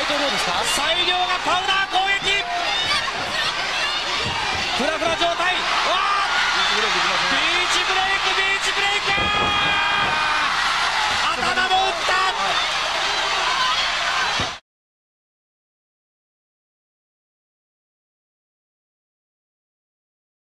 とどうですか。 最良がパウダー